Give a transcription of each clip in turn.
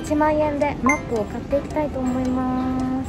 1万円でマックを買っていきたいと思います。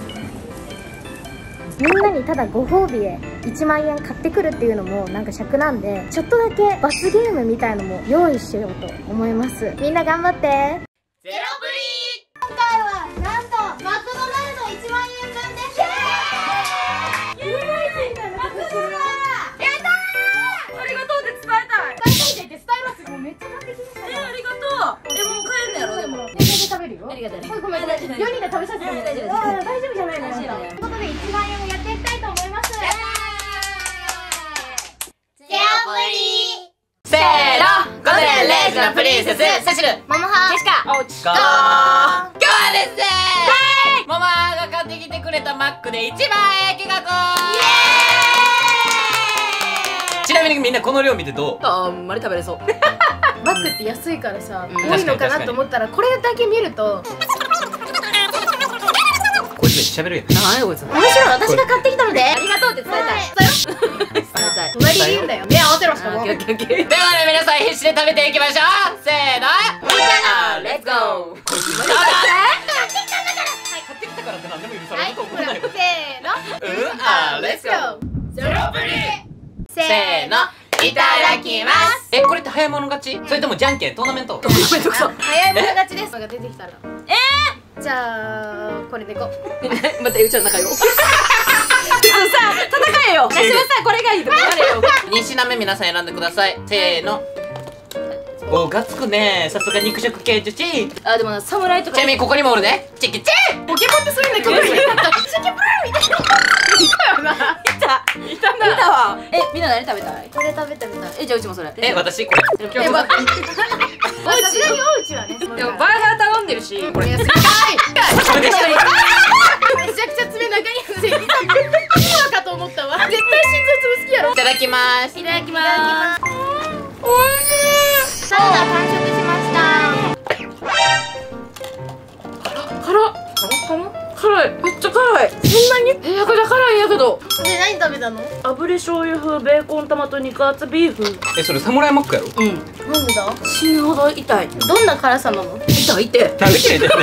みんなにただご褒美へ1万円買ってくるっていうのもなんか尺なんで、ちょっとだけ罰ゲームみたいのも用意しようと思います。みんな頑張って。ゼロプリー。今回はなんとマクドナルド1万円分です。マクドナルドやったー。ありがとうって伝えたい。伝えます。もうめっちゃ買ってきました。ありがとう。でも帰るんやろ。でも全然食べるよ。ありがとうね。ごめん4人で食べさせてもらって。大丈夫じゃないのよ。ということで1万円をやっていきたいと思います。ゼロプリー。せーの、午前0時のプリンセスセシル、モモハ、ジェシカ、おうちこー。今日はですね、モモハが買ってきてくれたマックで1万円企画。ちなみにみんなこの量見てどう？ あんまり食べれそう。 マックって安いからさ、多いのかなと思ったらこれだけ見るとこいつめっちゃ喋るやん。 何やこいつ。 むしろ私が買ってきたのでありがとうって伝えたい。 伝えたい。 隣にいるんだよ。目合わせろしかも。 オッケーオッケーオッケー。 ではね、皆さん必死で食べていきましょう。せーの、 レッツゴー。 こいつ買ってきたからって何でも許されると思わないよ。 せーの、 レッツゴー。 ゼロプリ。 せーの、いただきます。これって早い者勝ち？それともじゃんけんトーナメント？ 早い者勝ちです。が出てきたら。じゃあこれでいこう。 待って、うちら仲良い。さ戦えよ。私はさこれがいいとか言われよ。 2品目皆さん選んでください。せーの。おー、がつくね。さすが肉食系女子。 あ、でもな、侍とか。 ちなみにここにもおるね。チキチー。 ポケモンってそういうの曲。チキプルみたいな。いたな。 見たわ。みんな何食べたい？ これ食べてみたい。 じゃあうちもそれ。 私これ。 ちなみにおうちはね。 でもバーガー頼んでるし。 これ安い。めちゃくちゃ爪長いやつで。今かと思ったわ。絶対心臓潰す気やろ。 いただきます。 いただきます。おいしい。サラダ完食しました。 辛い。めっちゃ辛い。そんなに？やけど辛いんやけど。 で、何食べたの？ 炙り醤油風ベーコントマト肉厚ビーフ。 それサムライマックやろ？ うん。 なんでだ？ 死ぬほど痛い。 どんな辛さなの？ 痛いって。 なんで切れてんねん。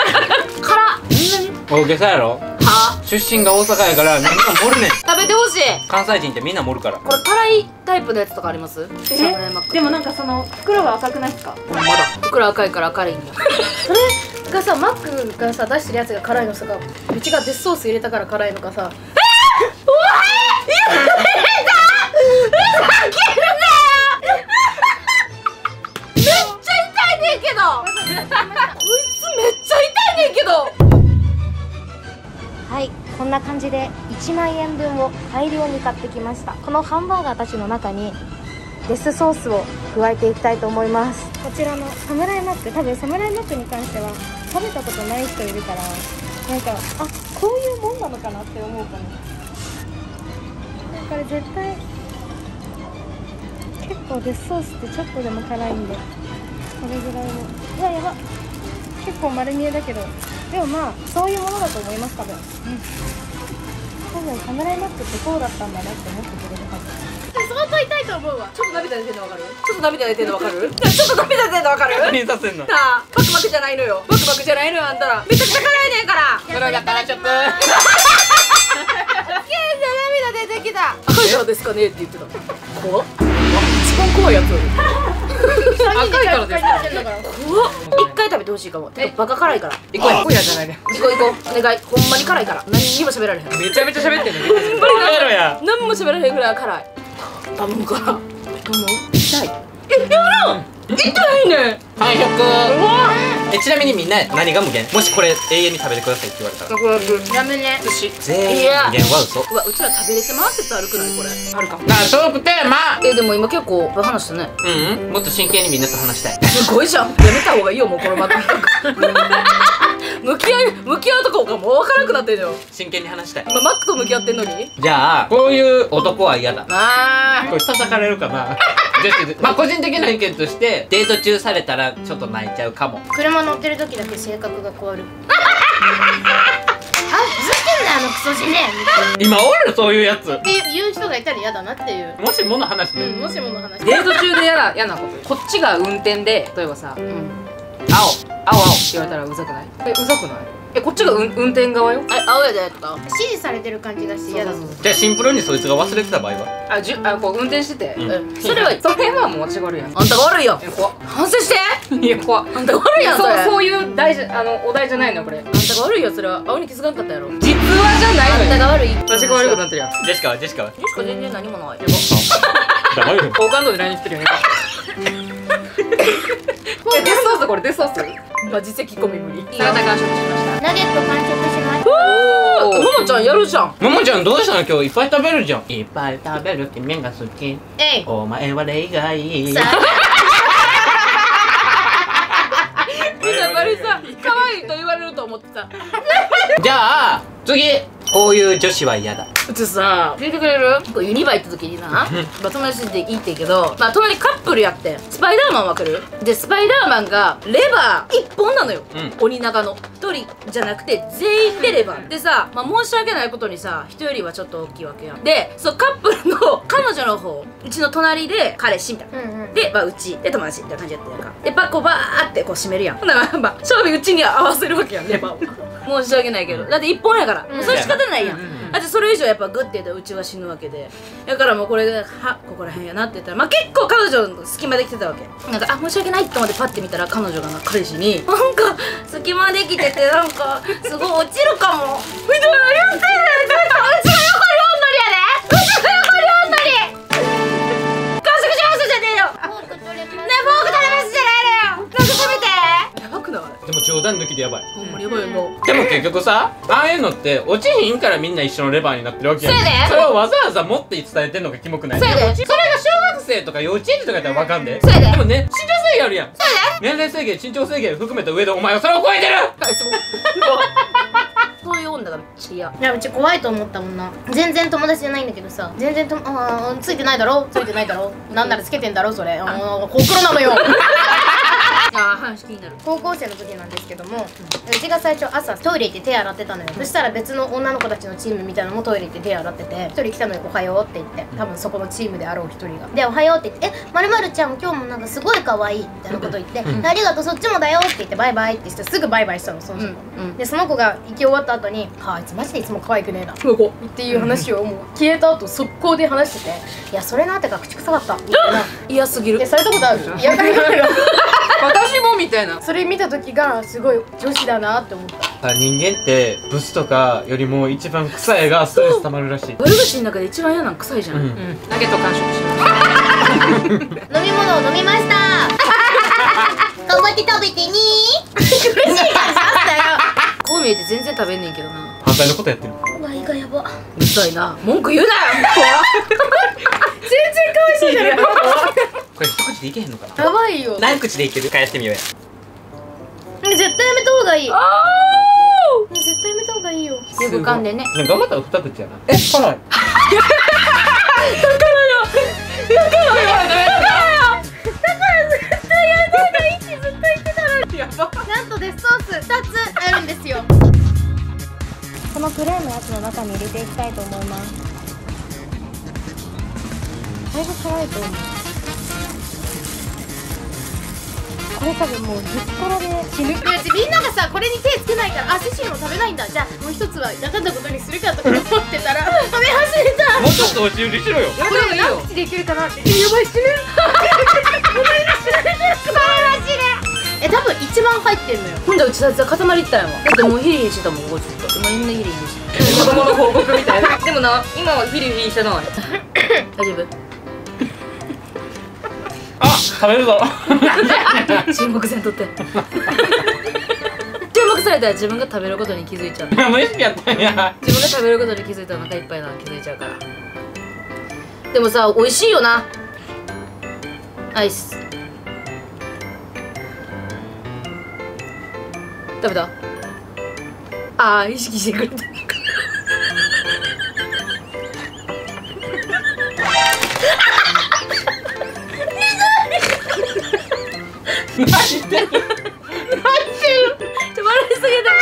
辛っ。 大げさやろ？ は？ 出身が大阪やからみんな盛るねん。 食べてほしい。 関西人ってみんな盛るから。 これ辛いタイプのやつとかあります？ でもなんかその袋が赤くないですか？ まだ袋赤いから赤いんだ。 それがさ、マックがさ出してるやつが辛いのさ、うちがデスソース入れたから辛いのかさ。 めっちゃ痛いねんけど。こいつめっちゃ痛いねんけど。 はい、こんな感じで1万円分を大量に買ってきました。このハンバーガーたちの中にデスソースを加えていきたいと思います。こちらのサムライマック、多分サムライマックに関しては食べたことない人いるから、なんかこういうもんなのかなって思うかも。これ絶対結構デスソースってちょっとでも辛いんで、これぐらいの。うわ、やば、結構丸見えだけど、でもまあそういうものだと思います。多分サムライマックってこうだったんだなって思ってくれるはず。相当痛いと思うわ。 ちょっと涙出てんのわかる？ちょっと涙出てんのわかる？ちょっと涙出てんのわかる？ 何させんの？ さあ、バクバクじゃないのよ。バクバクじゃないのよ、あんたら。めちゃくちゃ辛いねんから。 それだからちょっと。 涙出てきた。 赤いからですかねって言ってた。怖っ。一番怖いやつ。赤いからですか。怖っ。一回食べてほしいかも。てかバカ辛いから。 行こうや。今夜じゃないね。 行こう。お願い。ほんまに辛いから。何にも喋られへん。 めちゃめちゃ喋ってんの。やろや。 何も喋らへんぐらい辛い。頼むから。頼む。痛い。やらん。痛いね。 完食。ちなみにみんな何が無限？もしこれ永遠に食べてくださいって言われたら。 やめね。 寿司。 全員無限は嘘。 うわ、うちら食べれてます説あるくないこれ？あるか。 トークテーマ。 でも今結構話したね。 もっと真剣にみんなと話したい。 すごいじゃん。やめた方がいいよもうこのマック。向き合うとこがもう分からなくなってるじゃん。 真剣に話したい。 今マックと向き合ってんのに。 じゃあこういう男は嫌だ。 あこれ叩かれるかな。まあ個人的な意見としてデート中されたらちょっと泣いちゃうかも。 車乗ってる時だけ性格が変わる。ふざけんなクソじねえ今おるそういうやつって言う人がいたら嫌だなっていう。 もしもの話で、 もしもの話。 デート中で嫌なこと。こっちが運転で例えばさ、 青って言われたらうざくない？うざくない？こっちが運転側よ。青やでとか指示されてる感じがして嫌だ。 じゃあシンプルにそいつが忘れてた場合はこう運転してて、それはもう間違悪いやん。 あんたが悪いやん。 怖っ。 反省して。 いや怖っ。 あんたが悪いやん。 そういう大事お題じゃないのこれ。あんたが悪いよ。それは青に気づかんかったやろ。 実話じゃないのよ。 あんたが悪い。 私が悪いことになってるやん。 ジェシカは全然何もない。 黙るよ。 好感度で LINE 来てるよね。デスソースこれデスソース。 マジ咳込み無理。 サラダ完食しました。 ナゲット完食しました。 ももちゃんやるじゃん。 ももちゃんどうしたの今日いっぱい食べるじゃん。いっぱい食べる君が好き。お前は例外。 みんなバリさ可愛いと言われると思ってた。 じゃあ次こういう女子は嫌だ。 うちさ聞いてくれる？ユニバ行った時にな友達でいいってんけど、隣カップルやってスパイダーマンわかる？でスパイダーマンがレバー1本なのよ、鬼長の1人じゃなくて全員でレバーでさ、申し訳ないことにさ人よりはちょっと大きいわけやん。でそうカップルの彼女の方うちの隣で彼氏みたいな、でうちで友達みたいな感じやったやんか。でバーってこう閉めるやん。ほんなら勝負うちに合わせるわけやんレバーを。申し訳ないけどだって1本やから、それ仕方ないやん。だってそれ以上やっぱグッて言ったらうちは死ぬわけで、だからもうこれでここら辺やなって言ったら結構彼女の隙間できてたわけ。なんか申し訳ないと思ってパッて見たら彼女が彼氏になんか隙間できててなんかすごい落ちるかもみたいな言ってんねん。うちの横におんのりやで、うちの横におんのり完食しますじゃねえよ。フォーク取れますね、フォーク取れますじゃないのよ。なんか食べてやばくない？ でも冗談抜きでやばい。 ほんまにやばいよもう。 でも結局さああいうのって落ちひんからみんな一緒のレバーになってるわけやん。それをわざわざ持って伝えてんのがキモくない？それが小学生とか幼稚園児とかやったらわかんで。でもね身長制限あるやん。年齢制限身長制限含めた上でお前はそれを超えてる。 そういう女がめっちゃ嫌。 いやうち怖いと思ったもんな。全然友達じゃないんだけどさ、全然ついてないだろ、ついてないだろ、なんならつけてんだろそれ。ほくろなのよ。 話気になる。 高校生の時なんですけども、うちが最初朝トイレ行って手洗ってたのよ。そしたら別の女の子たちのチームみたいなのもトイレ行って手洗ってて、一人来たのよ。おはようって言って、多分そこのチームであろう一人がで、おはようって言って、まるまるちゃん今日もなんかすごい可愛いみたいなこと言って、ありがとうそっちもだよって言ってバイバイってしてすぐバイバイしたのその子。でその子が行き終わった後に「はあいつマジでいつも可愛くねえな」っていう話をもう消えた後速攻で話してて「いやそれなってか口臭かった」みたいな。 嫌すぎる。 されたことある？嫌がりがある。 私もみたいな。 それ見た時がすごい女子だなって思った。 人間ってブスとかよりも一番臭いがストレス溜まるらしい。 悪口の中で一番嫌なの臭いじゃん。ナゲット完食します。 飲み物を飲みました。頑張って食べてにー。嬉しいからさったよ。 こう見えて全然食べんねんけどな。 反対のことやってる。 ワイがやば。 うるさいな。文句言うなよ。 全然かわいそうじゃない。 これ一口でいけへんのかな。 やばいよ。 何口でいけるかやってみようや。 絶対やめた方がいい。絶対やめた方がいいよ。よく噛んでね。 頑張ったら二口やな。辛い。だからよ。 絶対やめた方がいいってずっと言ってたのに。やば。なんとデスソース2つあるんですよ。このプレーンのやつの中に入れていきたいと思います。だいぶ辛いと思う。これ多分もうずっからで死ぬ。みんながさこれに手つけないからセシルも食べないんだ。じゃあもう一つはなかったことにするかとか思ってたら食べ始めた。 もうちょっと押し売りしろよ。 これ何口でいけるかなって。やばい死ぬ。ごめんなさい。多分一番入ってんのよ。 ほんでうちだって固まりったやんわ。だってもうヒリヒリしてたもん。ここずっと今みんなヒリヒリして子供の報告みたいな。でもな今はヒリヒリしてない。大丈夫？ あ、食べるぞ。 注目せんとって。注目されたら自分が食べることに気づいちゃう。 無意識やったんや。 自分が食べることに気づいたらお腹いっぱいなの気づいちゃうから。でもさ美味しいよな。アイス食べた？ああ意識してくれてる。 何してる？ 笑いすぎた。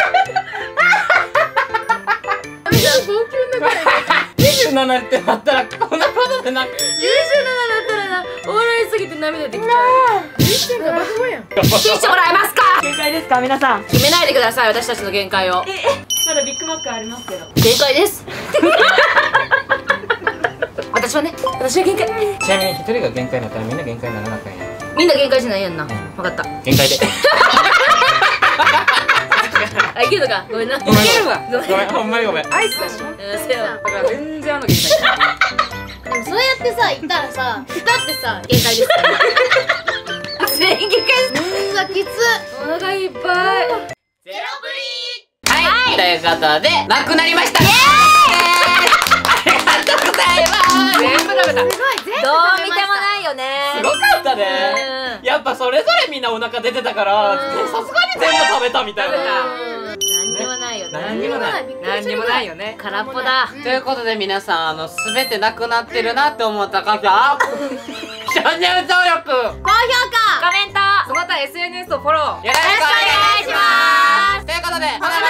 27ってなったらこんなことでなく。 97だったらな笑いすぎて涙できちゃう。 1.5倍やん。 聞いてもらえますか。 限界ですか皆さん。 決めないでください、私たちの限界を。 まだビッグマックありますけど。 限界です私はね、私は限界。 ちなみに一人が限界になったらみんな限界にならなあかんやん。 みんな限界じゃないやんな。分かった。 限界であ、いけるのか。ごめんな。いけるわ。ごめん、ほんまにごめん。 アイスだし。 せやわ。 だから全然限界。 でもそうやってさ言ったらさだってさ限界ですから全員限界です。 うわきつお腹いっぱい。 はい、ということでなくなりました。イエーイ。ありがとうございます。全部食べた。 すごい全部どう食べました見てもないよね。 すごかったね。やっぱそれぞれみんなお腹出てたからさすがに全部食べたみたいな。 何にもないよね。 何にもない。 何にもないよね。 空っぽだ。 ということで皆さん全てなくなってるなって思った方チャンネル登録高評価コメントその他 SNS をフォロー。 よろしくお願いします。ということで